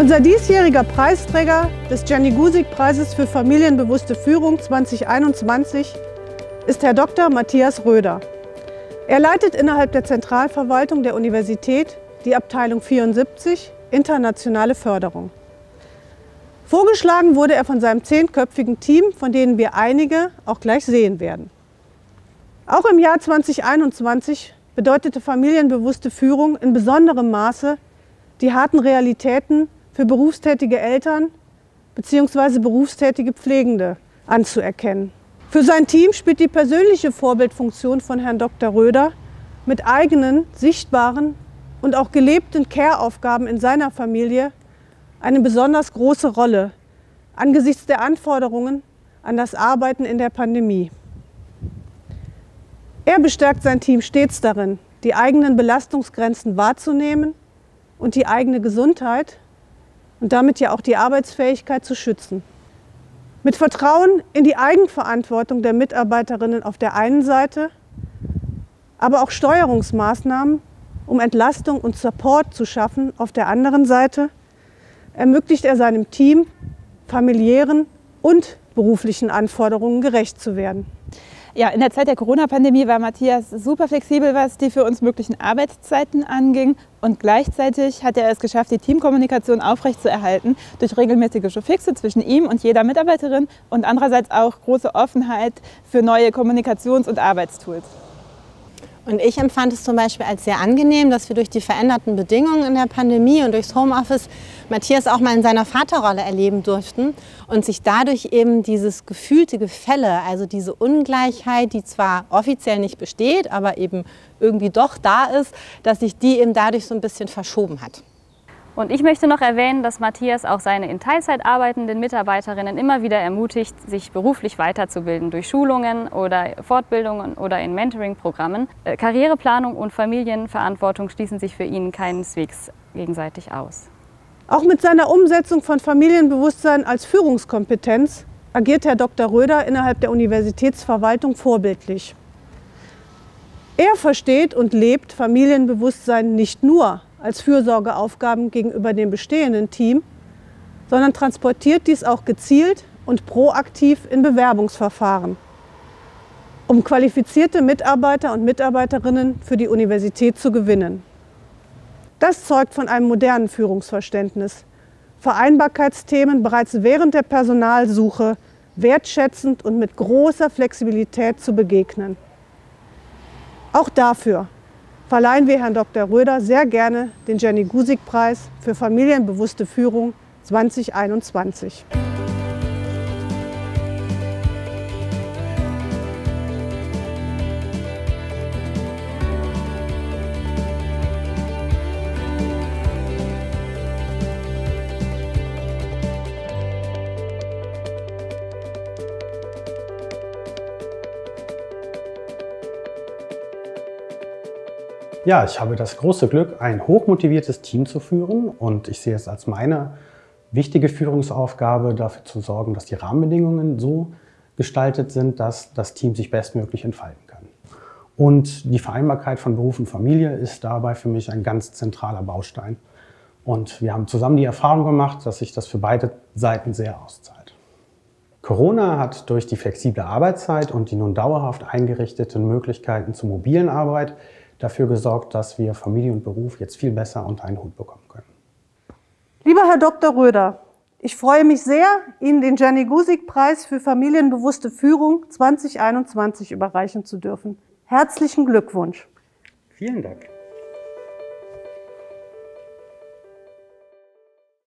Unser diesjähriger Preisträger des Gianni-Guzik-Preises für familienbewusste Führung 2021 ist Herr Dr. Matthias Röder. Er leitet innerhalb der Zentralverwaltung der Universität die Abteilung 74 Internationale Förderung. Vorgeschlagen wurde er von seinem 10-köpfigen Team, von denen wir einige auch gleich sehen werden. Auch im Jahr 2021 bedeutete familienbewusste Führung in besonderem Maße die harten Realitäten für berufstätige Eltern bzw. berufstätige Pflegende anzuerkennen. Für sein Team spielt die persönliche Vorbildfunktion von Herrn Dr. Röder mit eigenen, sichtbaren und auch gelebten Care-Aufgaben in seiner Familie eine besonders große Rolle angesichts der Anforderungen an das Arbeiten in der Pandemie. Er bestärkt sein Team stets darin, die eigenen Belastungsgrenzen wahrzunehmen und die eigene Gesundheit und damit ja auch die Arbeitsfähigkeit zu schützen. Mit Vertrauen in die Eigenverantwortung der Mitarbeiterinnen auf der einen Seite, aber auch Steuerungsmaßnahmen, um Entlastung und Support zu schaffen auf der anderen Seite, ermöglicht er seinem Team, familiären und beruflichen Anforderungen gerecht zu werden. Ja, in der Zeit der Corona-Pandemie war Matthias super flexibel, was die für uns möglichen Arbeitszeiten anging. Und gleichzeitig hat er es geschafft, die Teamkommunikation aufrechtzuerhalten durch regelmäßige Showfixe zwischen ihm und jeder Mitarbeiterin und andererseits auch große Offenheit für neue Kommunikations- und Arbeitstools. Und ich empfand es zum Beispiel als sehr angenehm, dass wir durch die veränderten Bedingungen in der Pandemie und durchs Homeoffice Matthias auch mal in seiner Vaterrolle erleben durften und sich dadurch eben dieses gefühlte Gefälle, also diese Ungleichheit, die zwar offiziell nicht besteht, aber eben irgendwie doch da ist, dass sich die eben dadurch so ein bisschen verschoben hat. Und ich möchte noch erwähnen, dass Matthias auch seine in Teilzeit arbeitenden Mitarbeiterinnen immer wieder ermutigt, sich beruflich weiterzubilden durch Schulungen oder Fortbildungen oder in Mentoring-Programmen. Karriereplanung und Familienverantwortung schließen sich für ihn keineswegs gegenseitig aus. Auch mit seiner Umsetzung von Familienbewusstsein als Führungskompetenz agiert Herr Dr. Röder innerhalb der Universitätsverwaltung vorbildlich. Er versteht und lebt Familienbewusstsein nicht nur als Fürsorgeaufgaben gegenüber dem bestehenden Team, sondern transportiert dies auch gezielt und proaktiv in Bewerbungsverfahren, um qualifizierte Mitarbeiter und Mitarbeiterinnen für die Universität zu gewinnen. Das zeugt von einem modernen Führungsverständnis, Vereinbarkeitsthemen bereits während der Personalsuche wertschätzend und mit großer Flexibilität zu begegnen. Auch dafür verleihen wir Herrn Dr. Röder sehr gerne den Gianni-Guzik-Preis für familienbewusste Führung 2021. Ja, ich habe das große Glück, ein hochmotiviertes Team zu führen und ich sehe es als meine wichtige Führungsaufgabe, dafür zu sorgen, dass die Rahmenbedingungen so gestaltet sind, dass das Team sich bestmöglich entfalten kann. Und die Vereinbarkeit von Beruf und Familie ist dabei für mich ein ganz zentraler Baustein. Und wir haben zusammen die Erfahrung gemacht, dass sich das für beide Seiten sehr auszahlt. Corona hat durch die flexible Arbeitszeit und die nun dauerhaft eingerichteten Möglichkeiten zur mobilen Arbeit dafür gesorgt, dass wir Familie und Beruf jetzt viel besser unter einen Hut bekommen können. Lieber Herr Dr. Röder, ich freue mich sehr, Ihnen den Gianni-Guzik-Preis für familienbewusste Führung 2021 überreichen zu dürfen. Herzlichen Glückwunsch. Vielen Dank.